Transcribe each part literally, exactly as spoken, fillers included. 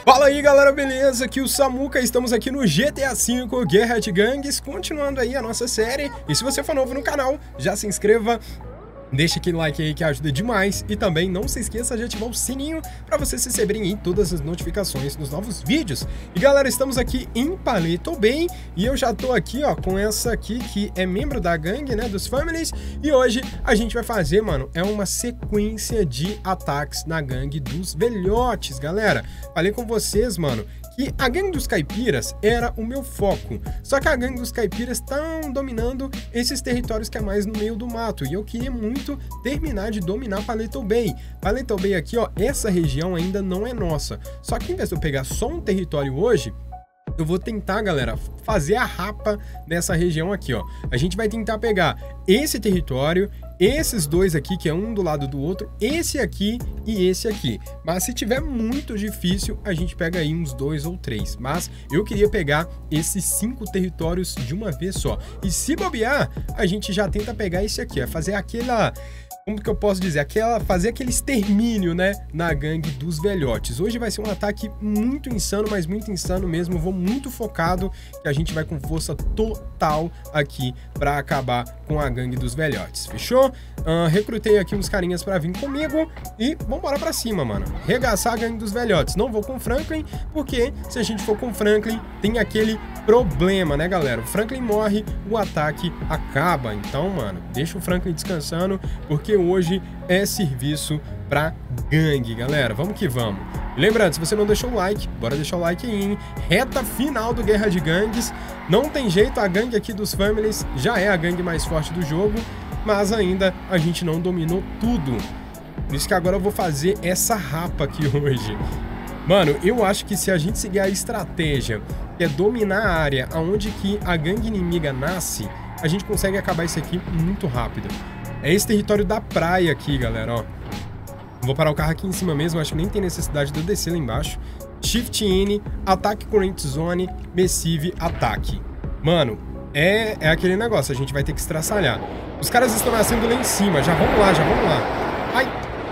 Fala aí galera, beleza? Aqui o Samuca, estamos aqui no G T A cinco Guerra de Gangues, continuando aí a nossa série. E se você for novo no canal, já se inscreva, deixa aquele like aí que ajuda demais. E também não se esqueça de ativar o sininho para vocês receberem aí todas as notificações dos novos vídeos. E galera, estamos aqui em Paleto Bay e eu já tô aqui ó com essa aqui que é membro da gangue, né, dos Families. E hoje a gente vai fazer, mano, é uma sequência de ataques na gangue dos velhotes, galera. Falei com vocês, mano, que a gangue dos caipiras era o meu foco, só que a gangue dos caipiras estão dominando esses territórios que é mais no meio do mato, e eu queria muito terminar de dominar Paleto Bay. Paleto Bay aqui, ó, essa região ainda não é nossa, só que em vez de eu pegar só um território hoje, eu vou tentar, galera, fazer a rapa nessa região aqui, ó. A gente vai tentar pegar esse território, esses dois aqui, que é um do lado do outro, esse aqui e esse aqui. Mas se tiver muito difícil, a gente pega aí uns dois ou três. Mas eu queria pegar esses cinco territórios de uma vez só. E se bobear, a gente já tenta pegar esse aqui, ó, fazer aquela... Como que eu posso dizer? Aquela, fazer aquele extermínio, né, na gangue dos velhotes. Hoje vai ser um ataque muito insano, mas muito insano mesmo. Eu vou muito focado, que a gente vai com força total aqui pra acabar com a gangue dos velhotes. Fechou? Uh, recrutei aqui uns carinhas pra vir comigo e vambora pra cima, mano. Regaçar a gangue dos velhotes. Não vou com o Franklin, porque se a gente for com o Franklin, tem aquele problema, né, galera? O Franklin morre, o ataque acaba. Então, mano, deixa o Franklin descansando, porque hoje é serviço pra gangue, galera. Vamos que vamos. Lembrando, se você não deixou o like, bora deixar o like aí, hein? Reta final do Guerra de Gangues. Não tem jeito, a gangue aqui dos Families já é a gangue mais forte do jogo, mas ainda a gente não dominou tudo. Por isso que agora eu vou fazer essa rapa aqui hoje. Mano, eu acho que se a gente seguir a estratégia, que é dominar a área onde que a gangue inimiga nasce, a gente consegue acabar isso aqui muito rápido. É esse território da praia aqui, galera, ó. Vou parar o carro aqui em cima mesmo, acho que nem tem necessidade de eu descer lá embaixo. Shift N, ataque Current Zone, Massive, ataque. Mano, é, é aquele negócio, a gente vai ter que estraçalhar. Os caras estão nascendo lá em cima, já vamos lá, já vamos lá. Ai!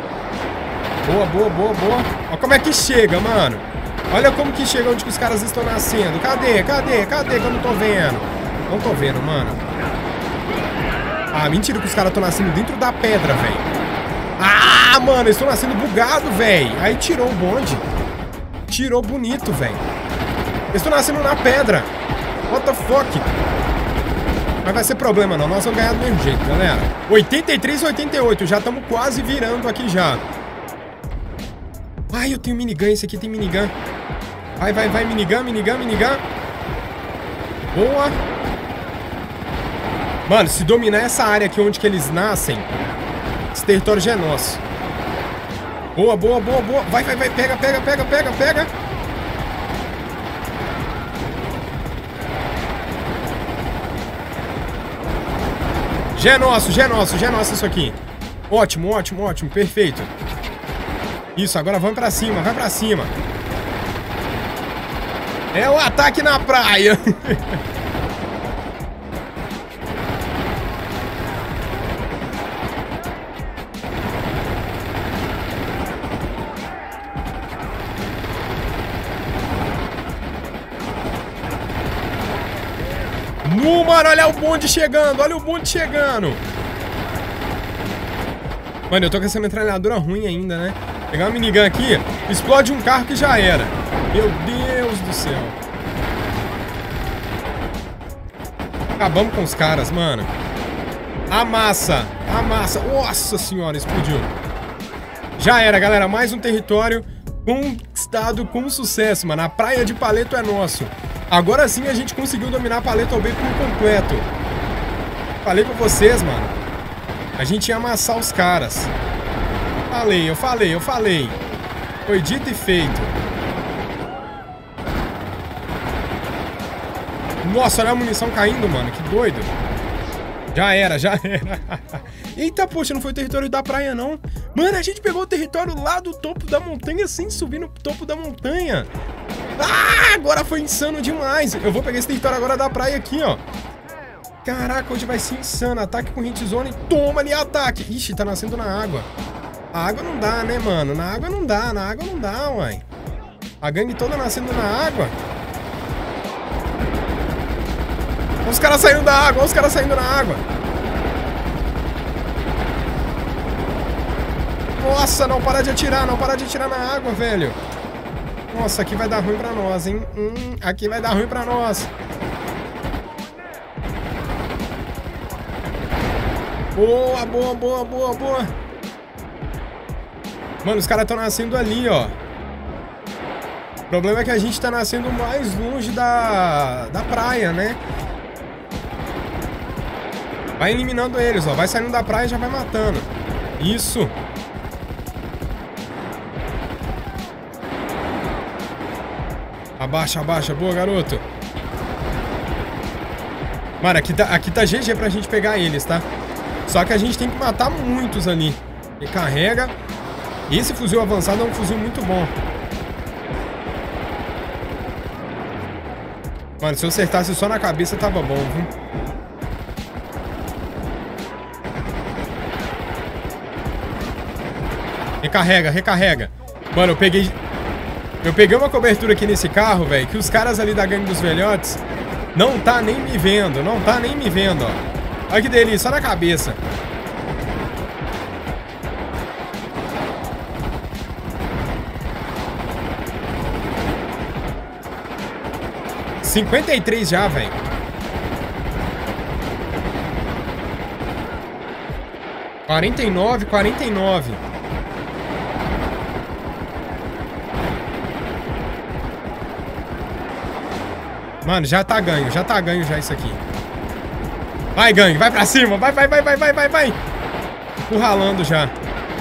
Boa, boa, boa, boa. Olha como é que chega, mano. Olha como que chega onde que os caras estão nascendo. Cadê, cadê, cadê que eu não tô vendo? Não tô vendo, mano. Ah, mentira que os caras estão nascendo dentro da pedra, velho. Ah, mano, eles estão nascendo bugado, velho. Aí tirou o bonde. Tirou bonito, velho. Eles estão nascendo na pedra. What the fuck? Mas vai ser problema não, nós vamos ganhar do mesmo jeito, galera. oitenta e três a oitenta e oito, já estamos quase virando aqui já. Ai, eu tenho minigun, esse aqui tem minigun. Vai, vai, vai, minigun, minigun, minigun. Boa. Mano, se dominar essa área aqui onde que eles nascem, esse território já é nosso. Boa, boa, boa, boa. Vai, vai, vai, pega, pega, pega, pega, pega. Já é nosso, já é nosso, já é nosso isso aqui. Ótimo, ótimo, ótimo, perfeito. Isso, agora vamos pra cima, vai pra cima. É o ataque na praia. No, mano, olha o bonde chegando, olha o bonde chegando. Mano, eu tô com essa metralhadora ruim ainda, né? Pegar uma minigun aqui, explode um carro que já era. Meu Deus do céu. Acabamos com os caras, mano. Amassa, amassa. Nossa senhora, explodiu. Já era, galera, mais um território conquistado com sucesso, mano. A praia de Paleto é nosso. Agora sim a gente conseguiu dominar Paleto Bay por completo. Falei pra vocês, mano. A gente ia amassar os caras. Falei, eu falei, eu falei. Foi dito e feito. Nossa, olha a munição caindo, mano. Que doido. Já era, já era. Eita, poxa, não foi o território da praia, não. Mano, a gente pegou o território lá do topo da montanha sem subir no topo da montanha. Ah, agora foi insano demais. Eu vou pegar esse território agora da praia aqui, ó. Caraca, hoje vai ser insano. Ataque com hit zone. Toma ali, ataque. Ixi, tá nascendo na água. A água não dá, né, mano? Na água não dá, na água não dá, uai. A gangue toda nascendo na água. Olha os caras saindo da água, olha os caras saindo na água. Nossa, não para de atirar, não para de atirar na água, velho. Nossa, aqui vai dar ruim pra nós, hein? Hum, aqui vai dar ruim pra nós. Boa, boa, boa, boa, boa. Mano, os caras estão nascendo ali, ó. O problema é que a gente tá nascendo mais longe da, da praia, né? Vai eliminando eles, ó. Vai saindo da praia e já vai matando. Isso. Abaixa, abaixa. Boa, garoto. Mano, aqui tá, aqui tá G G pra gente pegar eles, tá? Só que a gente tem que matar muitos ali. E carrega. Esse fuzil avançado é um fuzil muito bom. Mano, se eu acertasse só na cabeça, tava bom, viu? Recarrega, recarrega. Mano, eu peguei... Eu peguei uma cobertura aqui nesse carro, velho, que os caras ali da gangue dos velhotes não tá nem me vendo, não tá nem me vendo, ó. Olha que delícia, só na cabeça. cinquenta e três já, velho. quarenta e nove, quarenta e nove. Mano, já tá ganho, já tá ganho já isso aqui. Vai, gangue, vai pra cima, vai, vai, vai, vai, vai, vai, vai. Encurralando já.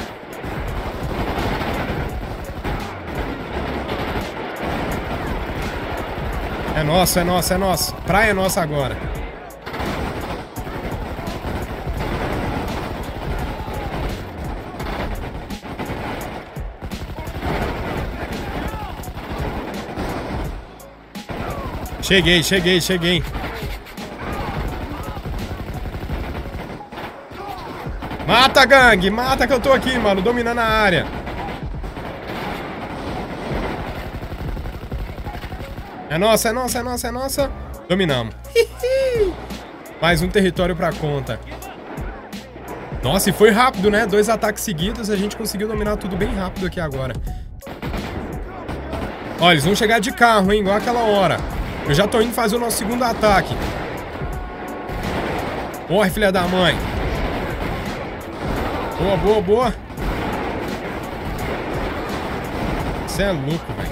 É nosso, é nosso, é nosso. Praia é nossa agora. Cheguei, cheguei, cheguei. Mata, gangue, mata que eu tô aqui, mano, dominando a área. É nossa, é nossa, é nossa, é nossa. Dominamos. Mais um território pra conta. Nossa, e foi rápido, né? Dois ataques seguidos, a gente conseguiu dominar tudo bem rápido aqui agora. Olha, eles vão chegar de carro, hein? Igual aquela hora. Eu já tô indo fazer o nosso segundo ataque. Morre, filha da mãe. Boa, boa, boa. Você é louco, velho.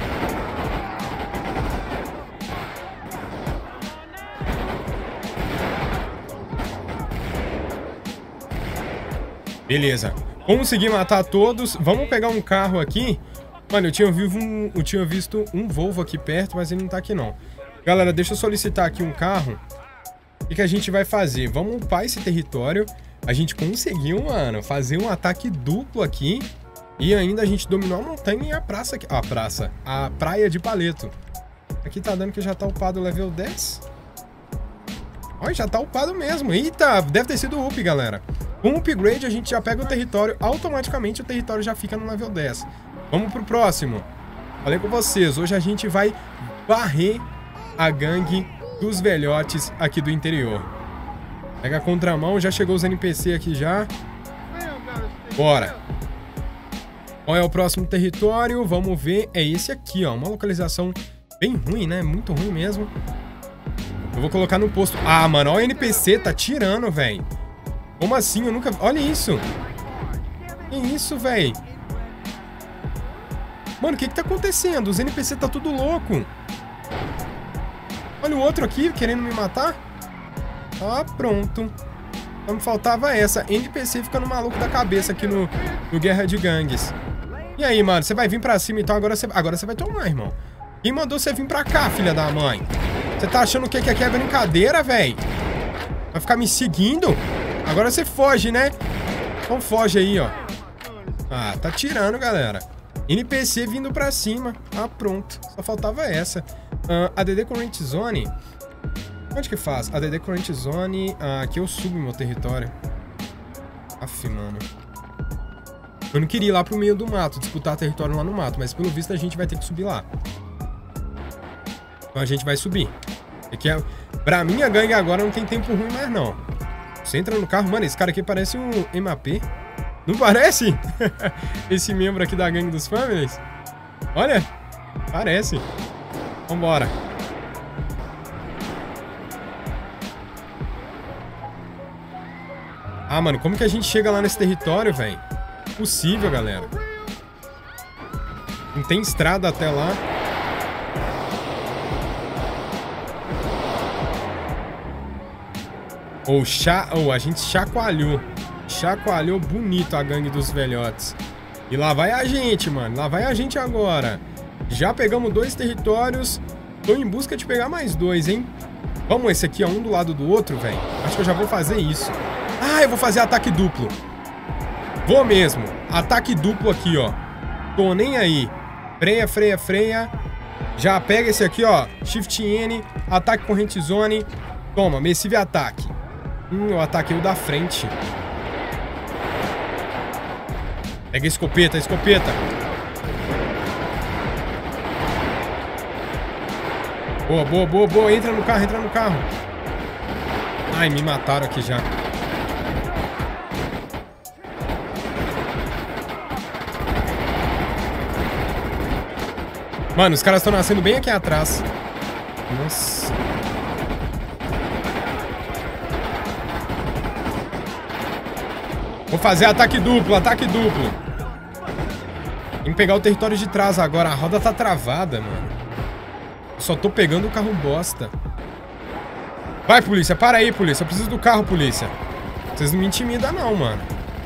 Beleza. Consegui matar todos. Vamos pegar um carro aqui. Mano, eu tinha, vivo um, eu tinha visto um Volvo aqui perto, mas ele não tá aqui, não. Galera, deixa eu solicitar aqui um carro. O que, que a gente vai fazer? Vamos upar esse território. A gente conseguiu, mano, fazer um ataque duplo aqui. E ainda a gente dominou a montanha e a praça aqui. Ah, a praça. A praia de Paleto. Aqui tá dando que já tá upado o level dez. Olha, já tá upado mesmo. Eita, deve ter sido up, galera. Com o upgrade, a gente já pega o território. Automaticamente, o território já fica no level dez. Vamos pro próximo. Falei com vocês. Hoje a gente vai varrer a gangue dos velhotes aqui do interior. Pega a contramão. Já chegou os N P C aqui já. Bora. Qual é o próximo território? Vamos ver. É esse aqui, ó. Uma localização bem ruim, né? Muito ruim mesmo. Eu vou colocar no posto. Ah, mano. Olha o N P C. Tá tirando, velho. Como assim? Eu nunca... Olha isso. Que isso, velho? Mano, o que que tá acontecendo? Os N P C tá tudo louco. Olha o outro aqui querendo me matar. Ah, pronto. Só me faltava essa. N P C ficando maluco da cabeça aqui no, no Guerra de Gangues. E aí, mano? Você vai vir pra cima então? Agora você, agora você vai tomar, irmão. Quem mandou você vir pra cá, filha da mãe? Você tá achando que aqui é brincadeira, velho? Vai ficar me seguindo? Agora você foge, né? Então foge aí, ó. Ah, tá tirando, galera. N P C vindo pra cima. Ah, pronto. Só faltava essa. Uh, A D D Current Zone. Onde que faz? A D D Current Zone. Ah, aqui eu subo meu território. Aff, mano. Eu não queria ir lá pro meio do mato, disputar território lá no mato, mas pelo visto a gente vai ter que subir lá. Então a gente vai subir. Aqui é... Pra minha gangue agora não tem tempo ruim mais não. Você entra no carro, mano, esse cara aqui parece um M A P. Não parece? Esse membro aqui da gangue dos Families. Olha, parece. Vambora. Ah, mano, como que a gente chega lá nesse território, velho? Impossível, galera. Não tem estrada até lá. Ou oh, cha... oh, a gente chacoalhou. Chacoalhou bonito a gangue dos velhotes. E lá vai a gente, mano. Lá vai a gente agora. Já pegamos dois territórios. Tô em busca de pegar mais dois, hein? Vamos, esse aqui, ó, um do lado do outro, velho. Acho que eu já vou fazer isso. Ah, eu vou fazer ataque duplo. Vou mesmo. Ataque duplo aqui, ó. Tô nem aí. Freia, freia, freia. Já pega esse aqui, ó. Shift N. Ataque corrente zone. Toma, Massive ataque. Hum, eu ataquei o da frente. Pega a escopeta, a escopeta. Boa, boa, boa, boa. Entra no carro, entra no carro. Ai, me mataram aqui já. Mano, os caras estão nascendo bem aqui atrás. Nossa. Vou fazer ataque duplo, ataque duplo. Tem que pegar o território de trás agora. A roda tá travada, mano. Só tô pegando o carro bosta. Vai, polícia. Para aí, polícia. Eu preciso do carro, polícia. Vocês não me intimidam, não, mano.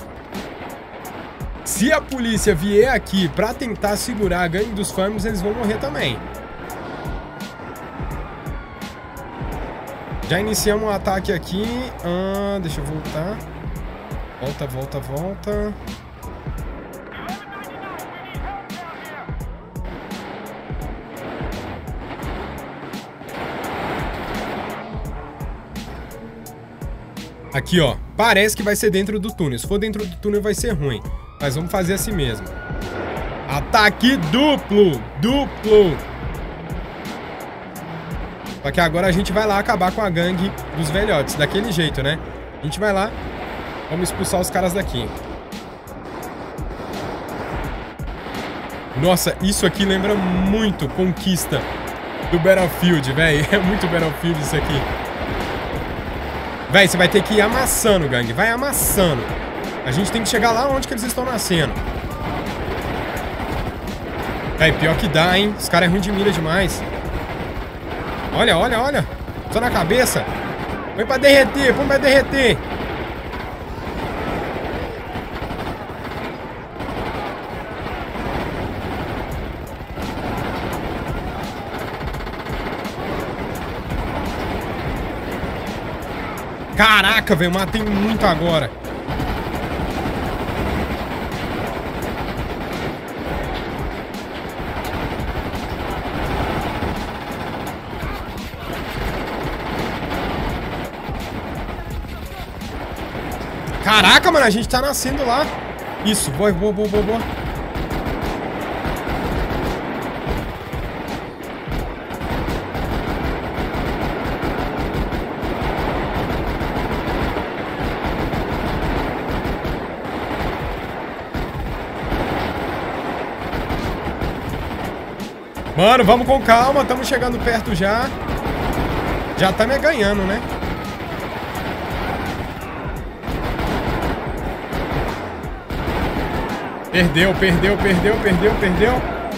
Se a polícia vier aqui pra tentar segurar a gangue dos Families, eles vão morrer também. Já iniciamos o ataque aqui. Ah, deixa eu voltar. Volta, volta, volta. Aqui, ó. Parece que vai ser dentro do túnel. Se for dentro do túnel vai ser ruim. Mas vamos fazer assim mesmo. Ataque duplo. Duplo. Só que agora a gente vai lá acabar com a gangue dos velhotes. Daquele jeito, né? A gente vai lá. Vamos expulsar os caras daqui. Nossa, isso aqui lembra muito Conquista do Battlefield, velho. É muito Battlefield isso aqui. Véi, você vai ter que ir amassando, gangue. Vai amassando. A gente tem que chegar lá onde que eles estão nascendo. Véi, pior que dá, hein? Os caras é ruim de mira demais. Olha, olha, olha. Só na cabeça. Põe pra derreter, põe pra derreter. Caraca, velho, matei muito agora. Caraca, mano, a gente tá nascendo lá. Isso, boa, boa, boa, boa, boa. Mano, vamos com calma, estamos chegando perto já. Já tá me ganhando, né? Perdeu, perdeu, perdeu, perdeu, perdeu.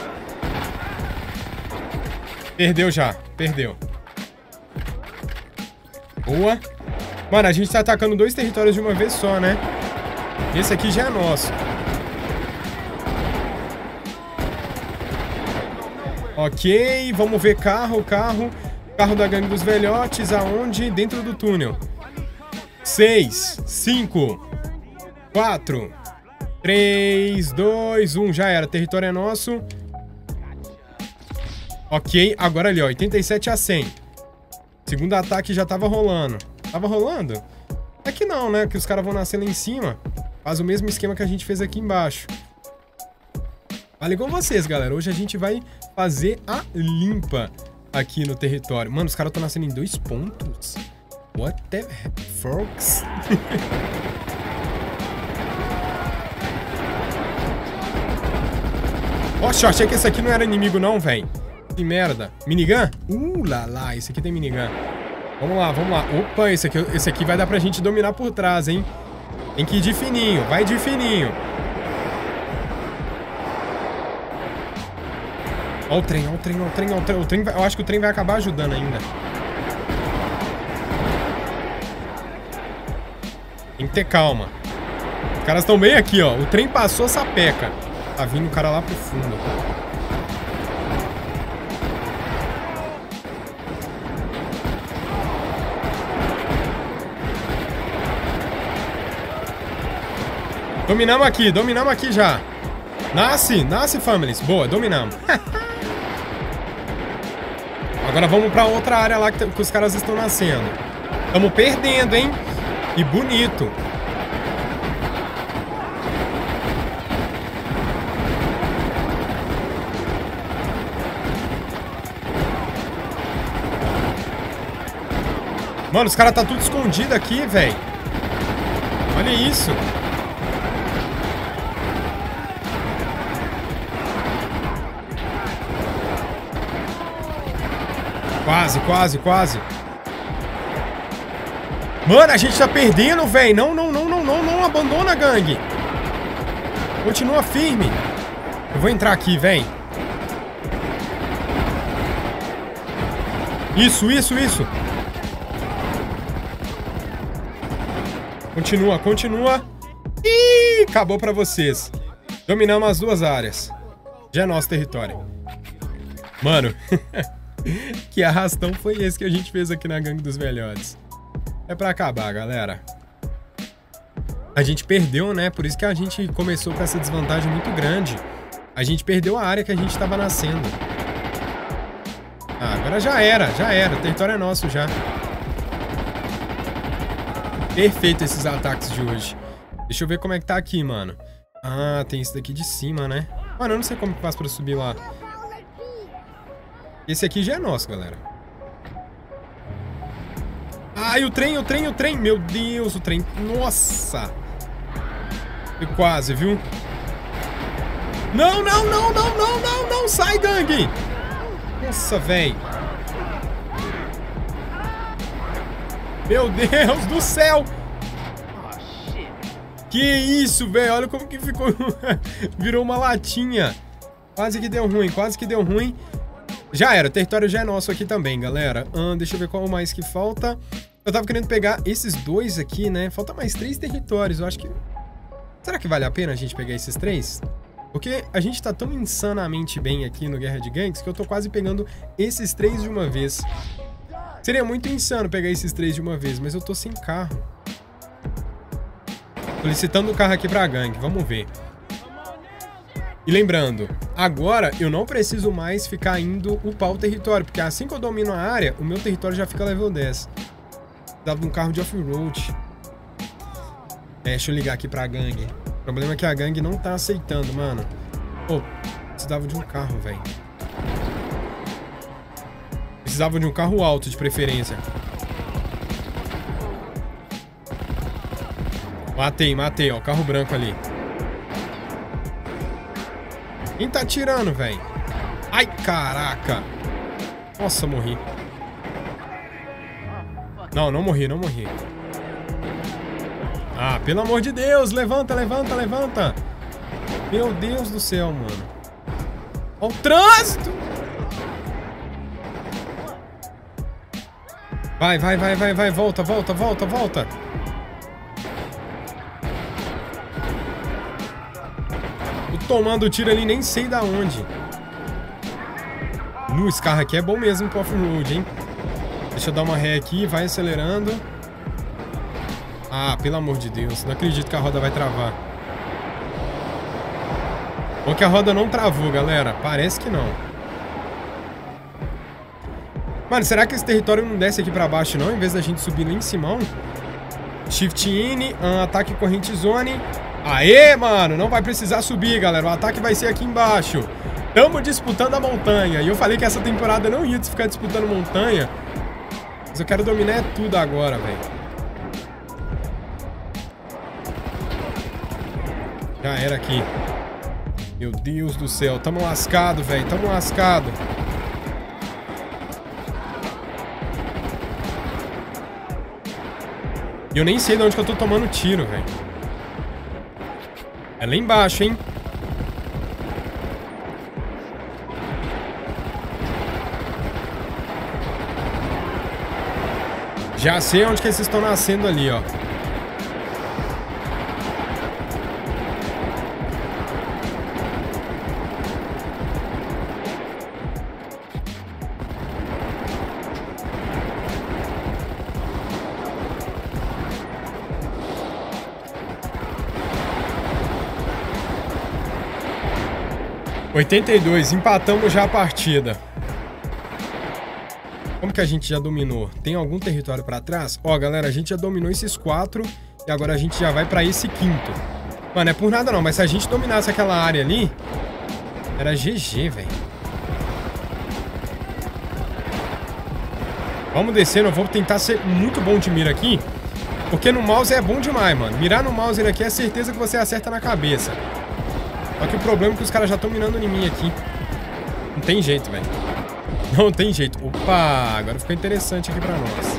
Perdeu já, perdeu. Boa. Mano, a gente tá atacando dois territórios de uma vez só, né? Esse aqui já é nosso. Ok, vamos ver carro, carro. Carro da gangue dos velhotes, aonde? Dentro do túnel. Seis, cinco, quatro, três, dois, um. Já era, território é nosso. Ok, agora ali, ó, oitenta e sete a cem. Segundo ataque já tava rolando. Tava rolando? É que não, né? Que os caras vão nascer lá em cima. Faz o mesmo esquema que a gente fez aqui embaixo. Falei com vocês, galera. Hoje a gente vai fazer a limpa aqui no território. Mano, os caras estão nascendo em dois pontos. What the folks? Oxe, eu achei que esse aqui não era inimigo não, velho. Que merda. Minigun? Uh, lá, lá. Esse aqui tem minigun. Vamos lá, vamos lá. Opa, esse aqui, esse aqui vai dar pra gente dominar por trás, hein? Tem que ir de fininho. Vai de fininho. Ó o trem, ó o trem, ó o trem, ó o trem. O trem vai, eu acho que o trem vai acabar ajudando ainda. Tem que ter calma. Os caras estão bem aqui, ó. O trem passou, sapeca. Tá vindo o cara lá pro fundo. Dominamos aqui, dominamos aqui já. Nasce, nasce, families. Boa, dominamos. Agora vamos pra outra área lá que, que os caras estão nascendo. Estamos perdendo, hein? E bonito. Mano, os caras tá tudo escondido aqui, velho. Olha isso. Quase, quase, quase. Mano, a gente tá perdendo, velho. Não, não, não, não, não, não abandona, gangue. Continua firme. Eu vou entrar aqui, velho. Isso, isso, isso. Continua, continua. Ih, acabou pra vocês. Dominamos as duas áreas. Já é nosso território. Mano, que arrastão foi esse que a gente fez aqui na Gangue dos Velhotes? É pra acabar, galera. A gente perdeu, né? Por isso que a gente começou com essa desvantagem muito grande. A gente perdeu a área que a gente tava nascendo. Ah, agora já era, já era. O território é nosso já. Perfeito esses ataques de hoje. Deixa eu ver como é que tá aqui, mano. Ah, tem esse daqui de cima, né? Mano, eu não sei como que faz pra subir lá. Esse aqui já é nosso, galera. Ai, o trem, o trem, o trem. Meu Deus, o trem. Nossa. Foi quase, viu? Não, não, não, não, não, não, não. Sai, gangue. Nossa, velho. Meu Deus do céu. Que isso, velho. Olha como que ficou. Virou uma latinha. Quase que deu ruim, quase que deu ruim. Já era, o território já é nosso aqui também, galera. Ah, deixa eu ver qual mais que falta. Eu tava querendo pegar esses dois aqui, né? Falta mais três territórios, eu acho que... Será que vale a pena a gente pegar esses três? Porque a gente tá tão insanamente bem aqui no Guerra de Gangues que eu tô quase pegando esses três de uma vez. Seria muito insano pegar esses três de uma vez, mas eu tô sem carro. Tô licitando o carro aqui pra gangue, vamos ver. E lembrando, agora eu não preciso mais ficar indo upar o território, porque assim que eu domino a área, o meu território já fica level dez. Precisava de um carro de off-road. É, deixa eu ligar aqui pra gangue. O problema é que a gangue não tá aceitando, mano. Pô, precisava de um carro, velho. Precisava de um carro alto, de preferência. Matei, matei, ó, carro branco ali. Quem tá atirando, velho? Ai, caraca. Nossa, morri. Não, não morri, não morri. Ah, pelo amor de Deus. Levanta, levanta, levanta. Meu Deus do céu, mano. Ó o trânsito. Vai, vai, vai, vai, vai. Volta, volta, volta, volta. Tomando tiro ali, nem sei da onde. No, esse carro aqui é bom mesmo pro off-road, hein? Deixa eu dar uma ré aqui, vai acelerando. Ah, pelo amor de Deus. Não acredito que a roda vai travar. Bom que a roda não travou, galera. Parece que não. Mano, será que esse território não desce aqui pra baixo, não? Em vez da gente subir lá em cima. Shift in, um, ataque corrente zone. Aê, mano, não vai precisar subir, galera. O ataque vai ser aqui embaixo. Tamo disputando a montanha. E eu falei que essa temporada não ia ficar disputando montanha. Mas eu quero dominar tudo agora, velho. Já era aqui. Meu Deus do céu. Tamo lascado, velho. Tamo lascado. E eu nem sei de onde que eu tô tomando tiro, velho. É lá embaixo, hein? Já sei onde que eles estão nascendo ali, ó. oitenta e dois, empatamos já a partida. Como que a gente já dominou? Tem algum território pra trás? Ó, galera, a gente já dominou esses quatro e agora a gente já vai pra esse quinto. Mano, é por nada não, mas se a gente dominasse aquela área ali, era G G, velho. Vamos descendo, eu vou tentar ser muito bom de mira aqui, porque no mouse é bom demais, mano. Mirar no mouse aqui é certeza que você acerta na cabeça. Só que o problema é que os caras já estão mirando em mim aqui. Não tem jeito, velho. Não tem jeito. Opa, agora ficou interessante aqui pra nós.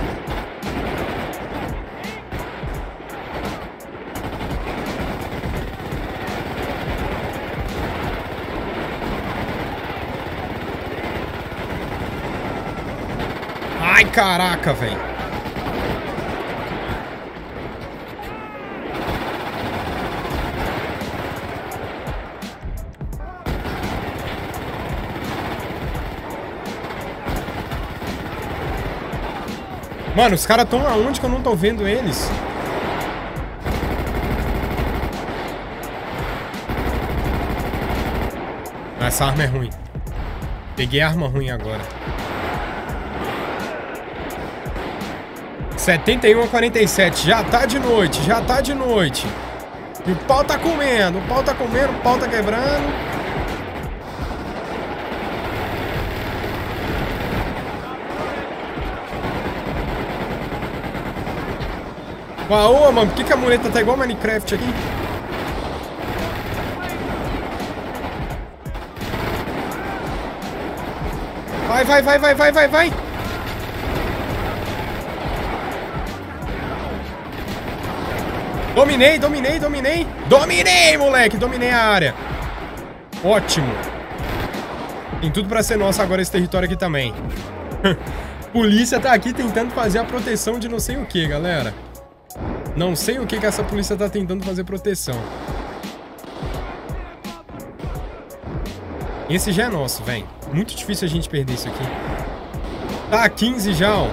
Ai, caraca, velho. Mano, os caras estão aonde que eu não tô vendo eles? Essa arma é ruim. Peguei a arma ruim agora. setenta e um a quarenta e sete. Já tá de noite, já tá de noite. E o pau tá comendo, o pau tá comendo, o pau tá quebrando. Uau, mano, por que, que a muleta tá igual Minecraft aqui? Vai, vai, vai, vai, vai, vai, vai! Dominei, dominei, dominei! Dominei, moleque! Dominei a área! Ótimo! Tem tudo pra ser nosso agora esse território aqui também. Polícia tá aqui tentando fazer a proteção de não sei o que, galera. Não sei o que que essa polícia tá tentando fazer proteção. Esse já é nosso, velho. Muito difícil a gente perder isso aqui. Tá, quinze já, ó.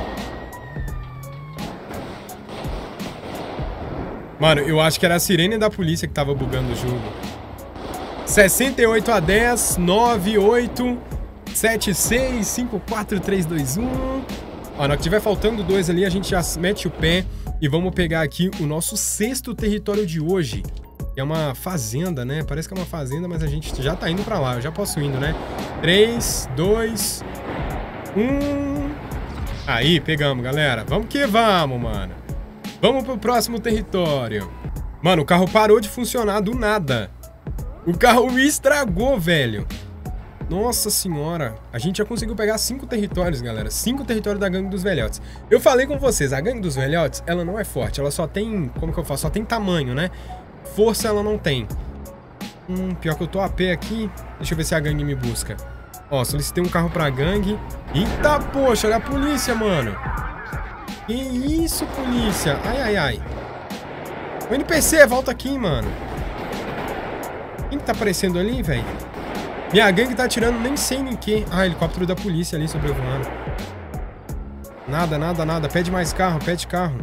Mano, eu acho que era a sirene da polícia que tava bugando o jogo. sessenta e oito a dez, nove, oito, sete, seis, cinco, quatro, três, dois, um. Ó, na hora que tiver faltando dois ali, a gente já mete o pé. E vamos pegar aqui o nosso sexto território de hoje. Que é uma fazenda, né? Parece que é uma fazenda, mas a gente já tá indo pra lá. Eu já posso indo, né? três, dois, um... Aí, pegamos, galera. Vamos que vamos, mano. Vamos pro próximo território. Mano, o carro parou de funcionar do nada. O carro me estragou, velho. Nossa senhora, a gente já conseguiu pegar cinco territórios, galera. Cinco territórios da Gangue dos Velhotes. Eu falei com vocês, a Gangue dos Velhotes, ela não é forte. Ela só tem, como que eu faço? Só tem tamanho, né? Força ela não tem. Hum, pior que eu tô a pé aqui. Deixa eu ver se a gangue me busca. Ó, solicitei um carro pra gangue. Eita, poxa, olha a polícia, mano. Que isso, polícia? Ai, ai, ai. O N P C, volta aqui, mano. Quem que tá aparecendo ali, velho? Minha gangue tá atirando nem sei nem que. Ah, helicóptero da polícia ali sobrevoando. Nada, nada, nada. Pede mais carro, pede carro.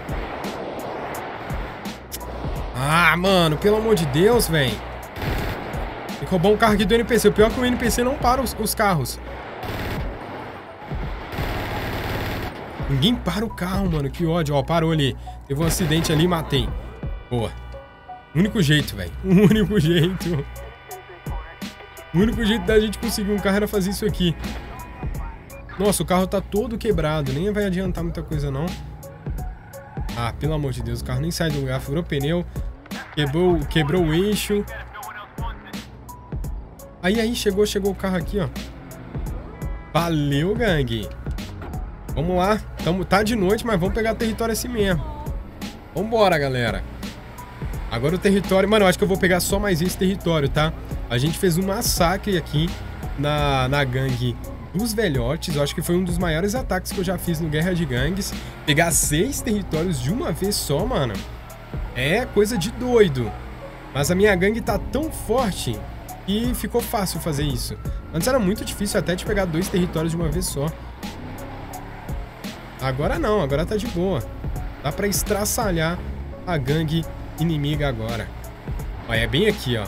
Ah, mano, pelo amor de Deus, velho. Tem que roubar um carro aqui do N P C. O pior é que o N P C não para os, os carros. Ninguém para o carro, mano. Que ódio. Ó, parou ali. Teve um acidente ali e matei. Boa. O único jeito, velho. O único jeito. O único jeito da gente conseguir um carro era fazer isso aqui. Nossa, o carro tá todo quebrado. Nem vai adiantar muita coisa, não. Ah, pelo amor de Deus. O carro nem sai do lugar. Furou pneu. Quebrou, quebrou o eixo. Aí, aí. Chegou, chegou o carro aqui, ó. Valeu, gangue. Vamos lá. Tamo, tá de noite, mas vamos pegar território assim mesmo. Vambora, galera. Agora o território... Mano, eu acho que eu vou pegar só mais esse território, tá? A gente fez um massacre aqui na, na gangue dos velhotes. Eu acho que foi um dos maiores ataques que eu já fiz no Guerra de Gangues. Pegar seis territórios de uma vez só, mano, é coisa de doido. Mas a minha gangue tá tão forte que ficou fácil fazer isso. Antes era muito difícil até de pegar dois territórios de uma vez só. Agora não, agora tá de boa. Dá pra estraçalhar a gangue inimiga agora. Olha, é bem aqui, ó.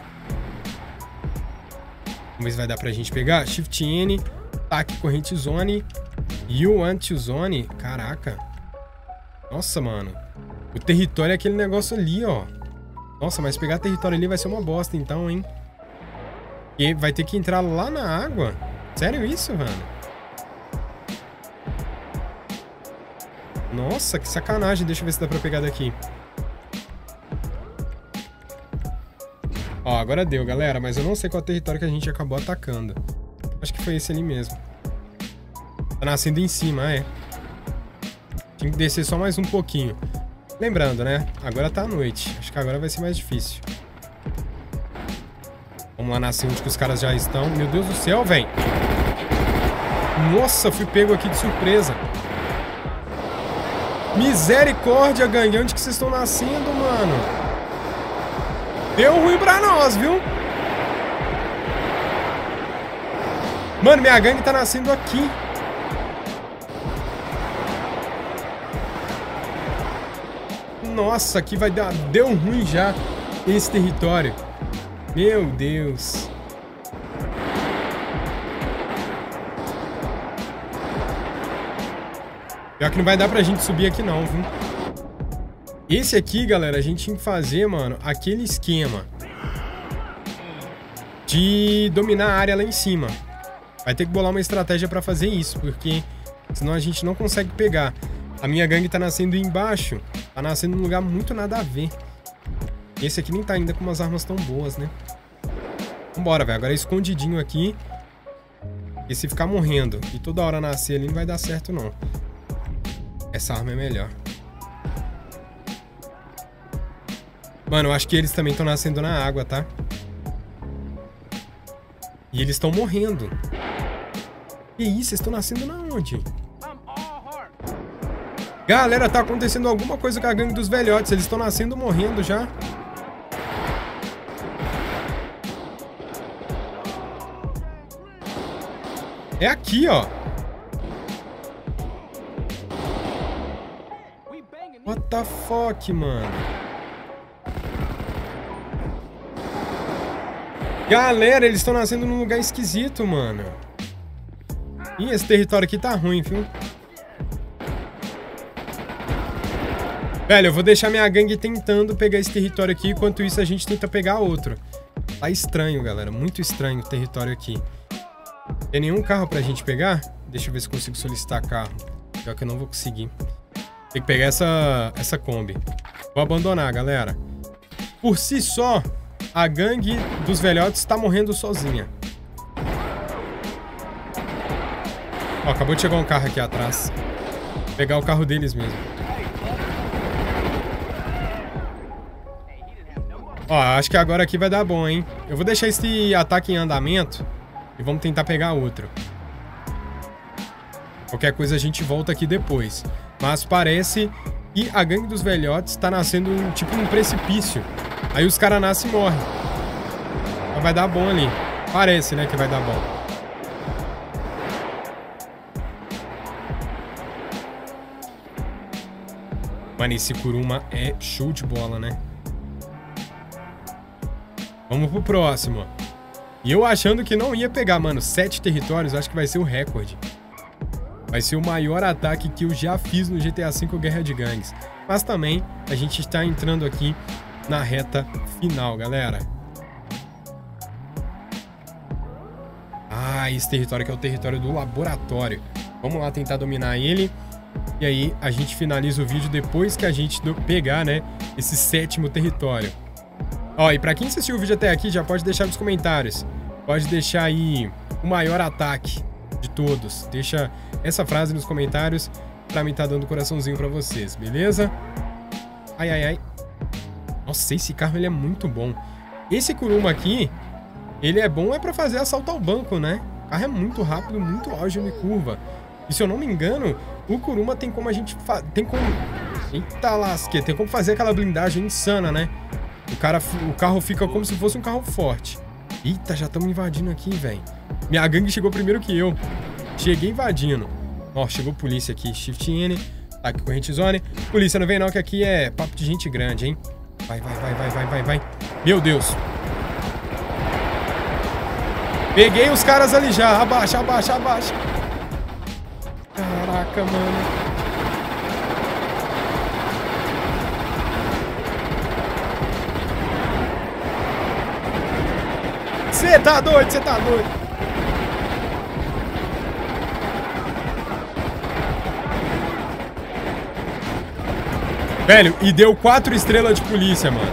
Vamos ver se vai dar pra gente pegar. Shift N, ataque corrente zone e o anti-zone. Caraca. Nossa, mano. O território é aquele negócio ali, ó. Nossa, mas pegar território ali vai ser uma bosta então, hein? E vai ter que entrar lá na água? Sério isso, mano? Nossa, que sacanagem. Deixa eu ver se dá pra pegar daqui. Ó, agora deu, galera. Mas eu não sei qual território que a gente acabou atacando. Acho que foi esse ali mesmo. Tá nascendo em cima, é. Tinha que descer só mais um pouquinho. Lembrando, né? Agora tá à noite. Acho que agora vai ser mais difícil. Vamos lá nascer onde que os caras já estão. Meu Deus do céu, velho. Nossa, fui pego aqui de surpresa. Misericórdia, gangue. Onde que vocês estão nascendo, mano? Deu ruim pra nós, viu? Mano, minha gangue tá nascendo aqui. Nossa, aqui vai dar... Deu ruim já esse território. Meu Deus. Pior que não vai dar pra gente subir aqui não, viu? Esse aqui, galera, a gente tinha que fazer, mano, aquele esquema de dominar a área lá em cima. Vai ter que bolar uma estratégia pra fazer isso, porque senão a gente não consegue pegar. A minha gangue tá nascendo embaixo, tá nascendo num lugar muito nada a ver. Esse aqui nem tá ainda com umas armas tão boas, né? Vambora, velho. Agora é escondidinho aqui. E se ficar morrendo e toda hora nascer ali, não vai dar certo, não. Essa arma é melhor. Mano, eu acho que eles também estão nascendo na água, tá? E eles estão morrendo. Que isso? Vocês estão nascendo na onde? Galera, tá acontecendo alguma coisa com a gangue dos velhotes. Eles estão nascendo morrendo já. É aqui, ó. What the fuck, mano? Galera, eles estão nascendo num lugar esquisito, mano. Ih, esse território aqui tá ruim, viu? Velho, eu vou deixar minha gangue tentando pegar esse território aqui. Enquanto isso, a gente tenta pegar outro. Tá estranho, galera. Muito estranho o território aqui. Tem nenhum carro pra gente pegar? Deixa eu ver se consigo solicitar carro. Pior que eu não vou conseguir. Tem que pegar essa, essa Kombi. Vou abandonar, galera. Por si só, a gangue dos velhotes tá morrendo sozinha. Ó, acabou de chegar um carro aqui atrás. Vou pegar o carro deles mesmo. Ó, acho que agora aqui vai dar bom, hein? Eu vou deixar esse ataque em andamento e vamos tentar pegar outro. Qualquer coisa a gente volta aqui depois. Mas parece que a gangue dos velhotes tá nascendo tipo num precipício. Aí os caras nascem e morrem. Então vai dar bom ali. Parece, né, que vai dar bom. Mano, esse Kuruma é show de bola, né? Vamos pro próximo. E eu achando que não ia pegar, mano, sete territórios, acho que vai ser o recorde. Vai ser o maior ataque que eu já fiz no G T A cinco Guerra de Gangues. Mas também a gente está entrando aqui na reta final, galera. Ah, esse território aqui é o território do laboratório. Vamos lá tentar dominar ele. E aí a gente finaliza o vídeo depois que a gente pegar, né, esse sétimo território. Ó, e pra quem assistiu o vídeo até aqui, já pode deixar nos comentários. Pode deixar aí o maior ataque de todos. Deixa essa frase nos comentários pra mim tá dando coraçãozinho pra vocês, beleza? Ai, ai, ai. Nossa, esse carro ele é muito bom. Esse Kuruma aqui, ele é bom é pra fazer assalto ao banco, né? O carro é muito rápido, muito ágil e curva. E se eu não me engano, o Kuruma tem como a gente... Fa... Tem como... Eita lasque, tem como fazer aquela blindagem insana, né? O, cara, o carro fica como se fosse um carro forte. Eita, já estamos invadindo aqui, velho. Minha gangue chegou primeiro que eu. Cheguei invadindo. Ó, chegou polícia aqui. Shift N. Tá aqui, corrente zone. Polícia, não vem não, que aqui é papo de gente grande, hein? Vai, vai, vai, vai, vai, vai, vai. Meu Deus. Peguei os caras ali já. Abaixa, abaixa, abaixa. Caraca, mano. Você tá doido, você tá doido. Velho, e deu quatro estrelas de polícia, mano.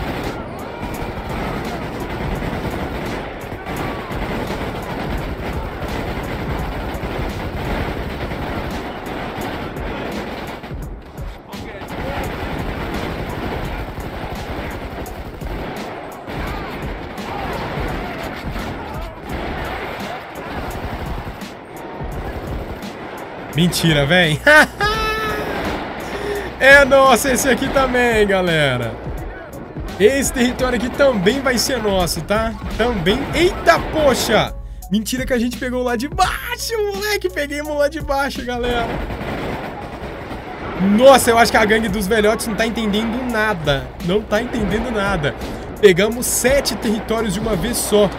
Mentira, vem. É, nossa, esse aqui também, galera. Esse território aqui também vai ser nosso, tá? Também. Eita, poxa! Mentira que a gente pegou lá de baixo, moleque. Peguemos lá de baixo, galera. Nossa, eu acho que a gangue dos velhotes não tá entendendo nada. Não tá entendendo nada. Pegamos sete territórios de uma vez só.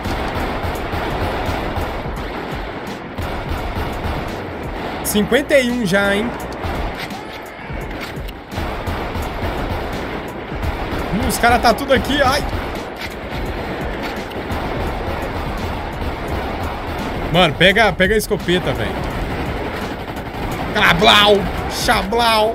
cinquenta e um já, hein? Hum, os caras tá tudo aqui, ai! Mano, pega, pega a escopeta, velho. Cablau! Chablau!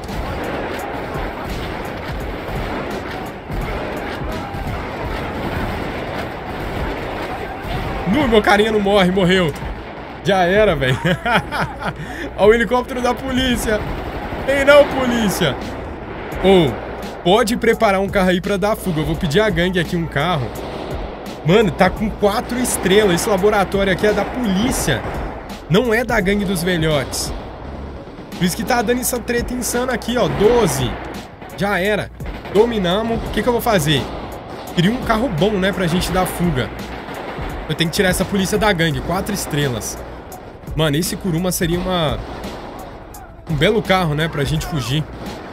No, meu carinha não morre, morreu. Já era, velho. Olha o helicóptero da polícia. Ei, não, polícia. Ou, oh, pode preparar um carro aí pra dar fuga. Eu vou pedir a gangue aqui um carro. Mano, tá com quatro estrelas. Esse laboratório aqui é da polícia. Não é da gangue dos velhotes. Por isso que tá dando essa treta insana aqui, ó. doze. Já era. Dominamos. O que que eu vou fazer? Queria um carro bom, né, pra gente dar fuga. Eu tenho que tirar essa polícia da gangue. Quatro estrelas. Mano, esse Kuruma seria uma... um belo carro, né? Pra gente fugir.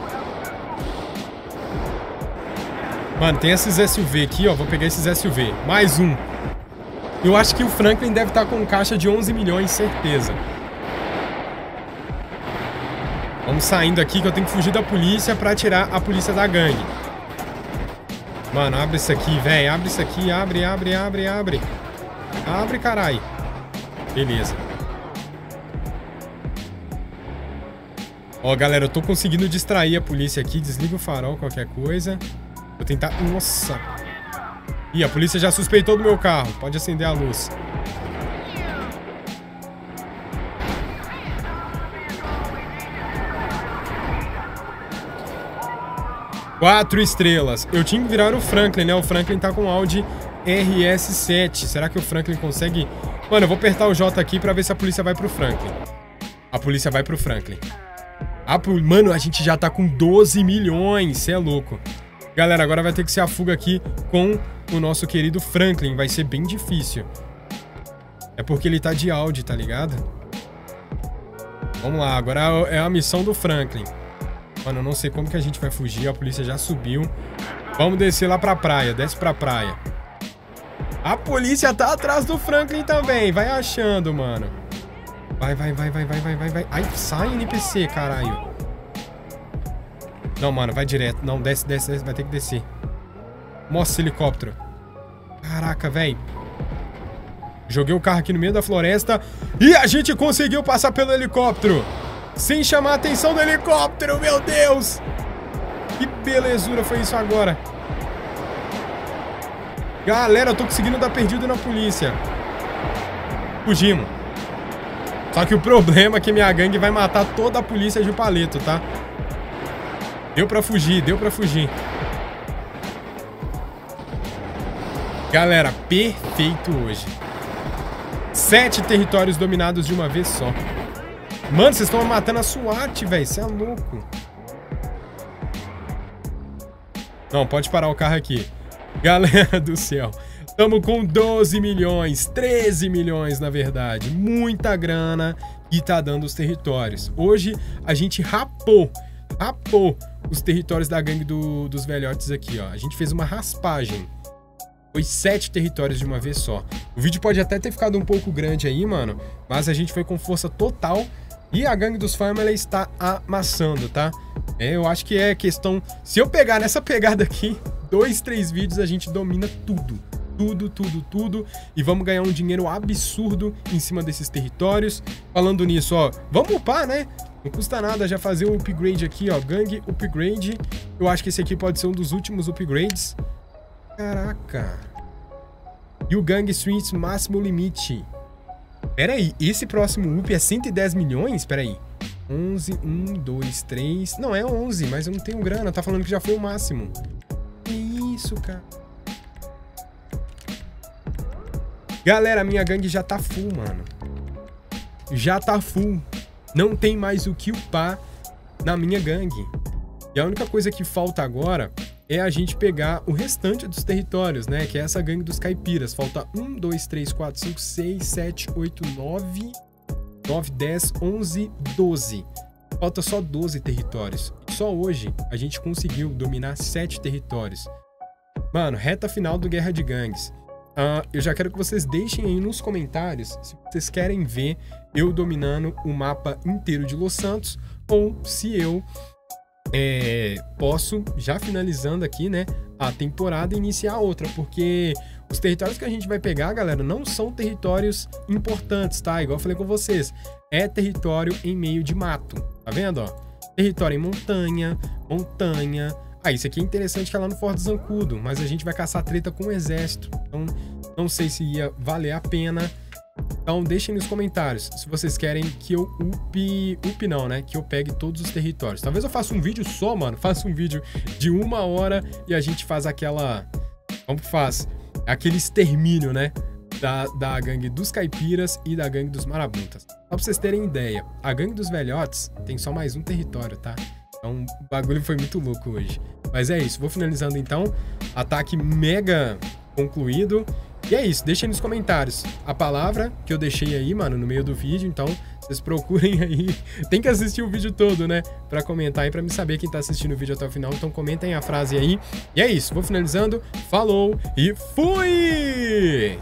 Mano, tem esses S U V aqui, ó. Vou pegar esses S U V. Mais um. Eu acho que o Franklin deve estar com caixa de onze milhões, certeza. Vamos saindo aqui que eu tenho que fugir da polícia pra tirar a polícia da gangue. Mano, abre isso aqui, velho. Abre isso aqui. Abre, abre, abre, abre. Abre, carai. Beleza. Ó, galera, eu tô conseguindo distrair a polícia aqui. Desliga o farol, qualquer coisa. Vou tentar... Nossa. Ih, a polícia já suspeitou do meu carro. Pode acender a luz. Quatro estrelas. Eu tinha que virar o Franklin, né? O Franklin tá com Audi R S sete. Será que o Franklin consegue... Mano, eu vou apertar o J aqui pra ver se a polícia vai pro Franklin. A polícia vai pro Franklin. A pol... Mano, a gente já tá com doze milhões. Cê é louco. Galera, agora vai ter que ser a fuga aqui com o nosso querido Franklin. Vai ser bem difícil. É porque ele tá de Audi, tá ligado? Vamos lá, agora é a missão do Franklin. Mano, eu não sei como que a gente vai fugir. A polícia já subiu. Vamos descer lá pra praia. Desce pra praia. A polícia tá atrás do Franklin também. Vai achando, mano. Vai, vai, vai, vai, vai, vai, vai, vai. Ai, sai, N P C, caralho. Não, mano, vai direto. Não, desce, desce, desce. Vai ter que descer. Mostra esse helicóptero. Caraca, velho. Joguei o carro aqui no meio da floresta e a gente conseguiu passar pelo helicóptero. Sem chamar a atenção do helicóptero, meu Deus. Que belezura foi isso agora. Galera, eu tô conseguindo dar perdido na polícia. Fugimos. Só que o problema é que minha gangue vai matar toda a polícia de Paleto, tá? Deu pra fugir, deu pra fugir. Galera, perfeito hoje. Sete territórios dominados de uma vez só. Mano, vocês estão matando a SWAT, velho. Você é louco. Não, pode parar o carro aqui. Galera do céu. Estamos com doze milhões. treze milhões, na verdade. Muita grana que tá dando os territórios. Hoje, a gente rapou. Rapou os territórios da gangue do, dos velhotes aqui, ó. A gente fez uma raspagem. Foi sete territórios de uma vez só. O vídeo pode até ter ficado um pouco grande aí, mano. Mas a gente foi com força total. E a gangue dos Family está amassando, tá? É, eu acho que é questão... Se eu pegar nessa pegada aqui, dois, três vídeos, a gente domina tudo. Tudo, tudo, tudo. E vamos ganhar um dinheiro absurdo em cima desses territórios. Falando nisso, ó, vamos upar, né? Não custa nada já fazer o upgrade aqui, ó. Gangue upgrade. Eu acho que esse aqui pode ser um dos últimos upgrades. Caraca. E o Gang Streets máximo limite. Pera aí, esse próximo up é cento e dez milhões? Pera aí. onze, um, dois, três... Não, é onze, mas eu não tenho grana. Tá falando que já foi o máximo. Que isso, cara. Galera, minha gangue já tá full, mano. Já tá full. Não tem mais o que upar na minha gangue. E a única coisa que falta agora é a gente pegar o restante dos territórios, né? Que é essa gangue dos caipiras. Falta um, dois, três, quatro, cinco, seis, sete, oito, nove, nove, dez, onze, doze. Falta só doze territórios. Só hoje a gente conseguiu dominar sete territórios. Mano, reta final do Guerra de Gangues. Uh, eu já quero que vocês deixem aí nos comentários se vocês querem ver eu dominando o mapa inteiro de Los Santos ou se eu é, posso, já finalizando aqui, né, a temporada, iniciar outra, porque os territórios que a gente vai pegar, galera, não são territórios importantes, tá? Igual eu falei com vocês, é território em meio de mato, tá vendo, ó? Território em montanha, montanha... Ah, isso aqui é interessante que é lá no Forte Zancudo, mas a gente vai caçar treta com o exército. Então, não sei se ia valer a pena. Então, deixem nos comentários se vocês querem que eu upe... Upe não, né? Que eu pegue todos os territórios. Talvez eu faça um vídeo só, mano. Faça um vídeo de uma hora e a gente faz aquela... Como que faz? Aquele extermínio, né? Da, da gangue dos caipiras e da gangue dos marabuntas. Só pra vocês terem ideia, a gangue dos velhotes tem só mais um território, tá? Então, o bagulho foi muito louco hoje. Mas é isso, vou finalizando então. Ataque mega concluído. E é isso, deixem nos comentários a palavra que eu deixei aí, mano, no meio do vídeo. Então, vocês procurem aí. Tem que assistir o vídeo todo, né? Pra comentar e pra me saber quem tá assistindo o vídeo até o final. Então, comentem a frase aí. E é isso, vou finalizando. Falou e fui!